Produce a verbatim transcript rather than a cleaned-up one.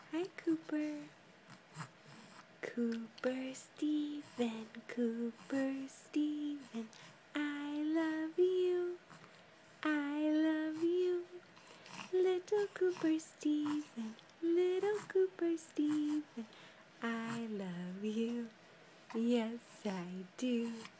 Hi, Cooper. Cooper Stephen, Cooper Stephen, I love you, I love you. Little Cooper Stephen, little Cooper Stephen, I love you, yes I do.